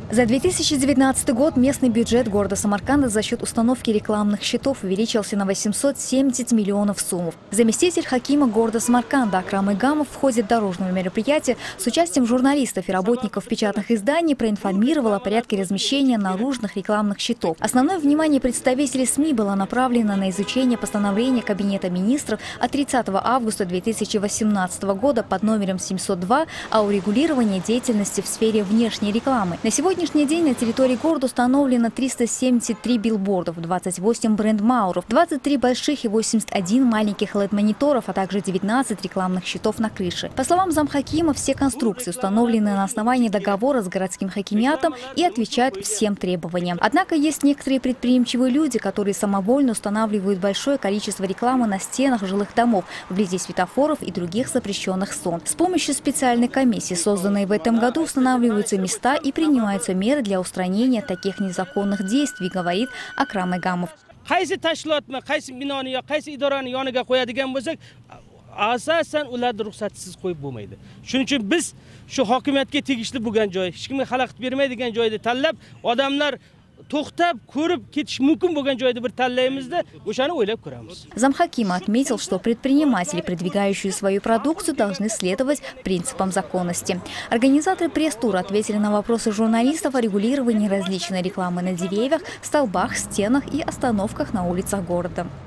За 2019 год местный бюджет города Самарканда за счет установки рекламных щитов увеличился на 870 миллионов сумм. Заместитель хакима города Самарканда Акрам Игамов в ходе дорожного мероприятия с участием журналистов и работников печатных изданий проинформировал о порядке размещения наружных рекламных щитов. Основное внимание представителей СМИ было направлено на изучение постановления Кабинета министров от 30 августа 2018 года под номером 702 о урегулировании деятельности в сфере внешней рекламы. На сегодняшний день на территории города установлено 373 билбордов, 28 бренд-мауров, 23 больших и 81 маленьких LED-мониторов, а также 19 рекламных щитов на крыше. По словам замхакима, все конструкции установлены на основании договора с городским хакимиатом и отвечают всем требованиям. Однако есть некоторые предприимчивые люди, которые самовольно устанавливают большое количество рекламы на стенах жилых домов, вблизи светофоров и других запрещенных зон. С помощью специальной комиссии, созданной в этом году, устанавливаются места и принимаются меры для устранения таких незаконных действий, говорит Акрам Игамов. Asasen ularda ruhsatsız koyup bulmaydı. Şunun için biz şu hakimiyetke tegishli bo'lgan joy, hech kimga xalaqit bermaydigan joyda tanlab, odamlar to'xtab, ko'rib ketish mumkin bo'lgan joyda bir tanlaymizda, o'shani o'ylab ko'ramiz. Замхакима отметил, что предприниматели, продвигающие свою продукцию, должны следовать принципам законности. Организаторы пресс-тура ответили на вопросы журналистов о регулировании различной рекламы на деревьях, столбах, стенах и остановках на улицах города.